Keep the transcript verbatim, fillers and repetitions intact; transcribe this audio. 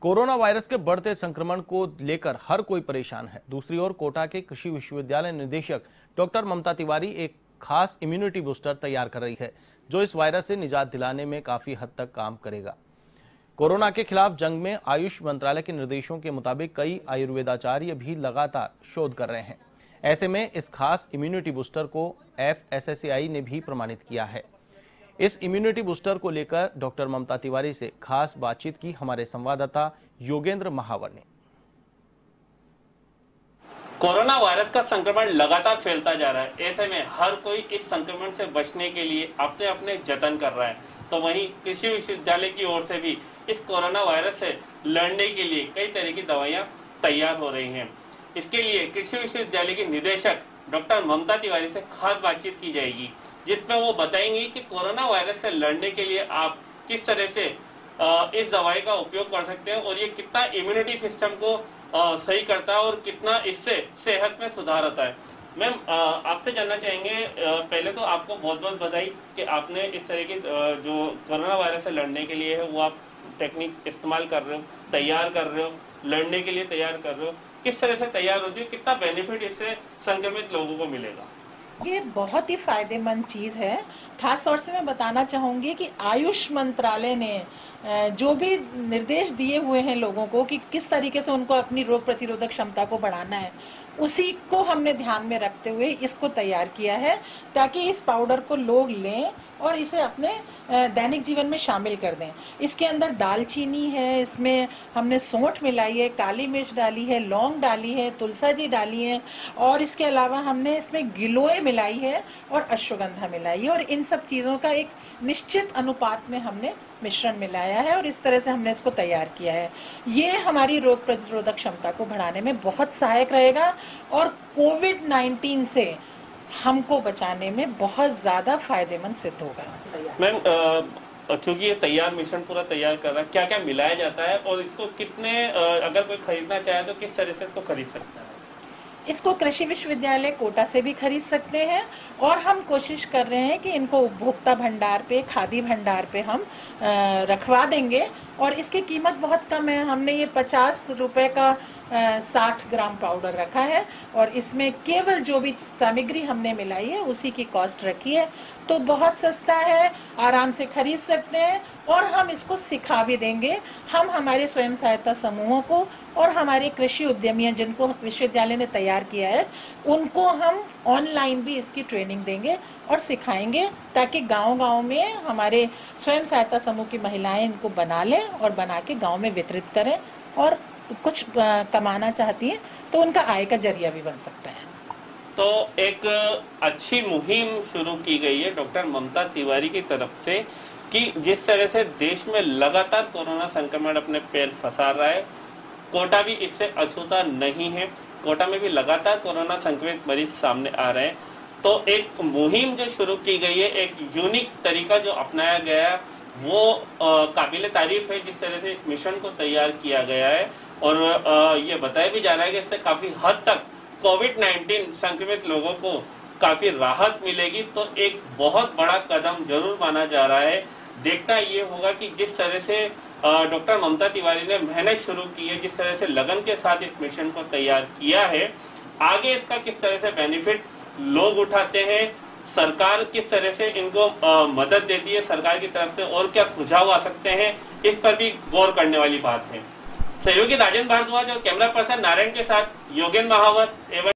Corona virus के बढ़ते संक्रमण को लेकर हर कोई परेशान है। दूसरी ओर कोटा के कृषि विश्वविद्यालय निदेशक डॉक्टर ममता तिवारी एक खास इम्यूनिटी बूस्टर तैयार कर रही है, जो इस वायरस से निजात दिलाने में काफी हद तक काम करेगा। कोरोना के खिलाफ जंग में आयुष मंत्रालय के निर्देशों के मुताबिक कई आयुर्वेदाचार्य भी लगातार शोध कर रहे हैं। ऐसे में इस खास इम्यूनिटी बूस्टर को F S S A I ने भी प्रमाणित किया है। इस इम्यूनिटी बूस्टर को लेकर डॉक्टर ममता तिवारी से खास बातचीत की हमारे संवाददाता योगेंद्र महावर ने। कोरोना वायरस का संक्रमण लगातार फैलता जा रहा है। ऐसे में हर कोई इस संक्रमण से बचने के लिए अपने अपने जतन कर रहा है। तो वहीं कृषि विश्वविद्यालय की ओर से भी इस कोरोना वायरस से लड़ने के लिए कई तरह की दवाइयां तैयार हो रही हैं। इसके लिए कृषि विश्वविद्यालय की निदेशक डॉक्टर ममता तिवारी से खास बातचीत की जाएगी, जिसमें वो बताएंगी कि कोरोना वायरस से लड़ने के लिए आप किस तरह से इस दवाई का उपयोग कर सकते हैं और ये कितना इम्यूनिटी सिस्टम को सही करता है और कितना इससे सेहत में सुधार आता है। मैम, आपसे जानना चाहेंगे, पहले तो आपको बहुत बहुत बधाई कि आपने इस तरह की जो कोरोना वायरस से लड़ने के लिए है वो आप टेक्निक इस्तेमाल कर रहे हो, तैयार कर रहे हो, लड़ने के लिए तैयार कर रहे हो। किस तरह से तैयार होती है, कितना बेनिफिट इससे संक्रमित लोगों को मिलेगा? ये बहुत ही फायदेमंद चीज है। खास तौर से मैं बताना चाहूंगी कि आयुष मंत्रालय ने जो भी निर्देश दिए हुए हैं लोगों को कि किस तरीके से उनको अपनी रोग प्रतिरोधक क्षमता को बढ़ाना है, उसी को हमने ध्यान में रखते हुए इसको तैयार किया है, ताकि इस पाउडर को लोग लें और इसे अपने दैनिक जीवन में शामिल कर दें। इसके अंदर दालचीनी है, इसमें हमने सौंठ मिलाई है, काली मिर्च डाली है, लौंग डाली है, तुलसा जी डाली है और इसके अलावा हमने इसमें गिलोय मिलाई है और अश्वगंधा मिलाई है और इन सब चीजों का एक निश्चित अनुपात में हमने मिश्रण मिलाया है और इस तरह से हमने इसको तैयार किया है। ये हमारी रोग प्रतिरोधक क्षमता को बढ़ाने में बहुत सहायक रहेगा और कोविड नाइन्टीन से हमको बचाने में बहुत ज्यादा फायदेमंद सिद्ध होगा। मैम, चूंकि ये तैयार मिश्रण पूरा तैयार कर रहा है, क्या क्या मिलाया जाता है और इसको कितने, अगर कोई खरीदना चाहे तो किस तरह से इसको खरीद सकता है? इसको कृषि विश्वविद्यालय कोटा से भी खरीद सकते हैं और हम कोशिश कर रहे हैं कि इनको उपभोक्ता भंडार पे, खादी भंडार पे हम रखवा देंगे और इसकी कीमत बहुत कम है। हमने ये पचास रुपए का साठ ग्राम पाउडर रखा है और इसमें केवल जो भी सामग्री हमने मिलाई है उसी की कॉस्ट रखी है, तो बहुत सस्ता है, आराम से खरीद सकते हैं और हम इसको सिखा भी देंगे। हम हमारे स्वयं सहायता समूहों को और हमारे कृषि उद्यमियां जिनको विश्वविद्यालय ने तैयार किया है उनको हम ऑनलाइन भी इसकी ट्रेनिंग देंगे और सिखाएंगे, ताकि गांव-गांव में हमारे स्वयं सहायता समूह की महिलाएं इनको बना लें और बना के गांव में वितरित करें और कुछ कमाना चाहती हैं तो उनका आय का जरिया भी बन सकता है। तो एक अच्छी मुहिम शुरू की गई है डॉक्टर ममता तिवारी की तरफ से कि जिस तरह से देश में लगातार कोरोना संक्रमण अपने पैर फंसा रहा है, कोटा भी इससे अछूता नहीं है। कोटा में भी लगातार कोरोना संक्रमित मरीज सामने आ रहे हैं। तो एक मुहिम जो शुरू की गई है, एक यूनिक तरीका जो अपनाया गया है, वो काबिल तारीफ है। जिस तरह से इस मिशन को तैयार किया गया है और आ, ये बताया भी जा रहा है कि इससे काफी हद तक कोविड नाइन्टीन संक्रमित लोगों को काफी राहत मिलेगी। तो एक बहुत बड़ा कदम जरूर माना जा रहा है। देखना ये होगा कि जिस तरह से डॉक्टर ममता तिवारी ने मेहनत शुरू की है, जिस तरह से लगन के साथ इस मिशन को तैयार किया है, आगे इसका किस तरह से बेनिफिट लोग उठाते हैं, सरकार किस तरह से इनको आ, मदद देती है, सरकार की तरफ से और क्या सुझाव आ सकते हैं, इस पर भी गौर करने वाली बात है। सहयोगी राजेंद्र भारद्वाज और कैमरा पर्सन नारायण के साथ योगेंद्र महावर एवं